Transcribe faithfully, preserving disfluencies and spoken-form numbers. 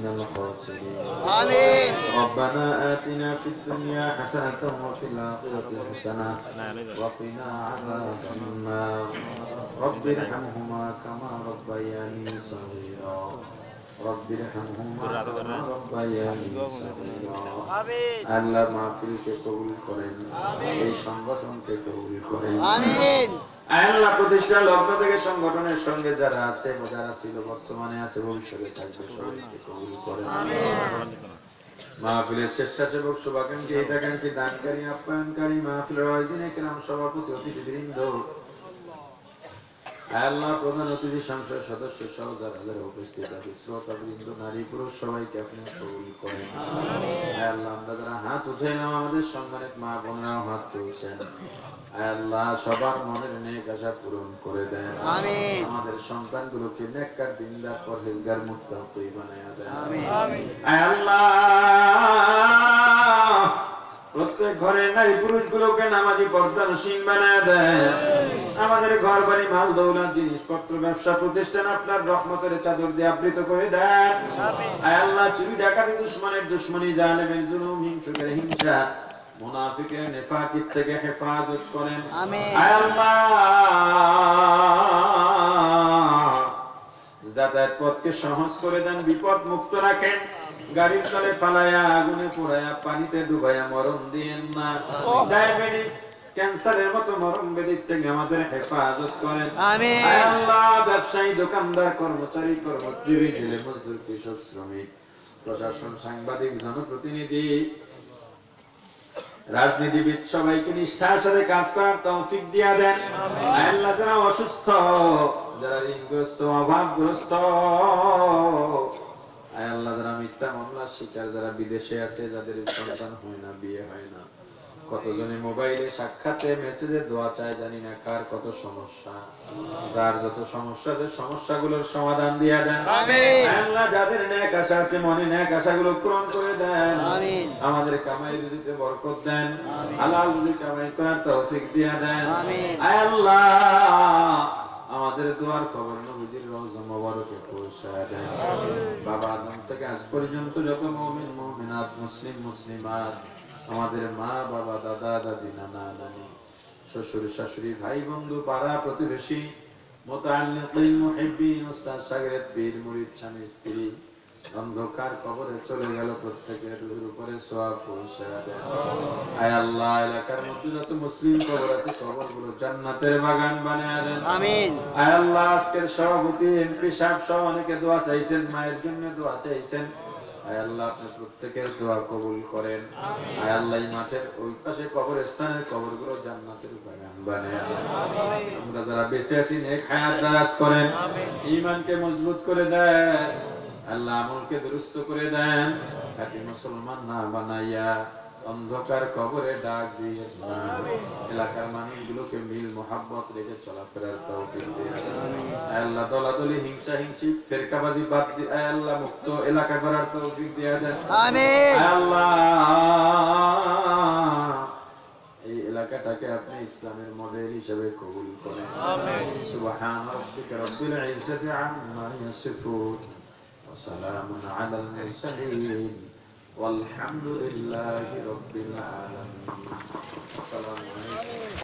من الخاسرين. آمين. ربنا آتنا في الدنيا حسنة وفي الآخرة حسنة وقنا عذاب النار. رب ارحمهما كما ربياني صغيرا. رب ارحمهما كما ربياني صغيرا. আল্লাহ মাহফিলকে কবুল করেন, এই সংগঠনকে কবুল করেন। আমিন। আল্লাহ প্রতিষ্ঠা লগ্ন থেকে সংগঠনের সঙ্গে যারা আছে, যারা ছিল, বর্তমানে আছে, ভবিষ্যতে থাকবে, সবাইকে কবুল করেন। মাহফিলের স্বেচ্ছাসেবক, শুভাকাঙ্ক্ষী, হিতাকাঙ্ক্ষী, দানকারী, আপ্যায়নকারী, মাহফিলের আয়োজনে কেরাম, সভাপতি, অতিথিবৃন্দ, আল্লাহ প্রধান অতিথি, সংসদ সদস্য সহ যারা যারা উপস্থিত আছে, শ্রোতাবৃন্দ, নারী পুরুষ, সবাইকে আপনি কবুল করেন। আল্লাহ আমরা যারা হাত উঠাইলাম, আমাদের সম্মানিত মা বোনেরাও হাত তুলছেন, আল্লাহ সবার মনের নেক আশা পূরণ করে দেন। আমিন। আমাদের সন্তানগুলোকে নেককার, দিনদার, পরহেজগার, মুত্তাকি বানায়া দেন। আমিন। আল্লাহ প্রত্যেক ঘরের নারী পুরুষগুলোকে নামাজি, পর্দানসীন বানায়া দেন। আমাদের ঘর বাড়ি, মাল দৌলত, জিনিসপত্র, ব্যবসা প্রতিষ্ঠান আপনার রহমতের চাদর দিয়ে আবৃত করে দেন। আয় আল্লাহ চুরি ডাকাতি, দুশমনের দুশমনি, জালেমের জুলুম, হিংসুকের হিংসা, মুনাফিকের নেফাকির থেকে হেফাজত করেন। আয় আল্লাহ যাতায়াত পথকে সহজ করে দেন, বিপদ মুক্ত রাখেন। গাড়ির তলে ফালায়া, আগুনে পোড়ায়া, পানিতে ডুবায়া মরণ দিয়েন না। ডায়াবেটিস, ক্যান্সারের মতো মরণ ব্যাধি থেকে আমাদের হেফাজত করেন। আমিন। আয় আল্লাহ ব্যবসায়ী, দোকানদার, কর্মচারী, কর্মজীবী, জেলে মজদুর, কৃষক, শ্রমিক, প্রশাসন, সাংবাদিক, জনপ্রতিনিধি, রাজনীতিবিদ, সবাইকে নিষ্ঠার সাথে কাজ করার তৌফিক দিয়া দেন। আয় আল্লাহ যারা অসুস্থ, যারা ঋণগ্রস্ত, অভাবগ্রস্ত, আয় আল্লাহ যারা মিথ্যা মামলার শিকার, যারা বিদেশে আছে, যাদের সন্তান হয় না, বিয়ে হয় না, কতজনে মোবাইলে সাক্ষাতে মেসেজে দোয়া চায়, জানি না কার কত সমস্যা। যার যত সমস্যা আছে, সমস্যাগুলোর সমাধান দিয়া দেন। আমিন। আল্লাহ যাদের নেক আশা আছে, মনে নেক আশাগুলো পূরণ করে দেন। আমিন। আমাদের কামাই রুজিতে বরকত দেন। হালাল রুজি কামাই করার তৌফিক দিয়া দেন। আমিন। আয় আল্লাহ আমাদের দোয়ার খবর নবীজির রওজা মোবারকে পৌঁছায় দেন। বাবা আদম থেকে আজ পর্যন্ত যত মুমিন মুমিনাত, মুসলিম মুসলিমাত, আমাদের মা বাবা, দাদা দাদি, নানা নানি, শ্বশুর শাশুড়ি, ভাই বন্ধু, পাড়া প্রতিবেশী, মুতাআল্লিকিন, মুহিব্বিন, উস্তাদ শাগিরদ, পীর মুরিদ, স্বামী স্ত্রী, অন্ধকার কবরে চলে গেল, প্রত্যেকের রুহের উপরে সওয়াব পৌঁছায়া দেন। আয় আল্লাহ এলাকার মধ্যে যত মুসলিম কবর আছে, কবরগুলো জান্নাতের বাগান বানায়া দেন। আমিন। আয় আল্লাহ আজকের সভাপতি, এমপি সাহেব সহ অনেকে দোয়া চাইছেন, মায়ের জন্য দোয়া চাইছেন, আয় আল্লাহ আপনি প্রত্যেকের দোয়া কবুল করেন। আয় আল্লাহ এই মাঠের ওই পাশে কবরস্থানের কবরগুলো জান্নাতের বাগান বানায়া দেন। আমরা যারা বেঁচে আছি নেক হায়াত দারাজ করেন, ঈমানকে মজবুত করে দেন। আল্লাহ আমলকে দুরুস্ত করে দেন। খাঁটি মুসলমান না বানাইয়া অন্ধকার কবরে ডাক দিয়ে এলাকার মানুষগুলোকে মিল মোহাব্বত রেখে চলাফেরার তৌফিক দেন। আল্লাহ দলাদলি, হিংসা হিংসি, ফেরকাবাজি বাদ দিয়ে আয় আল্লাহ মুক্ত এলাকা করার তৌফিক দিয়ে দেন। আমিন। আল্লাহ এই এলাকাটাকে আপনি ইসলামের মডেল হিসেবে কবুল করেন। আমিন। সুবহান রাব্বিকা রাব্বিল ইজ্জাতি আম্মা ইয়াসিফুন ওয়া সালামুন আলাল মুরসালিন والحمد لله رب العالمين. السلام عليكم.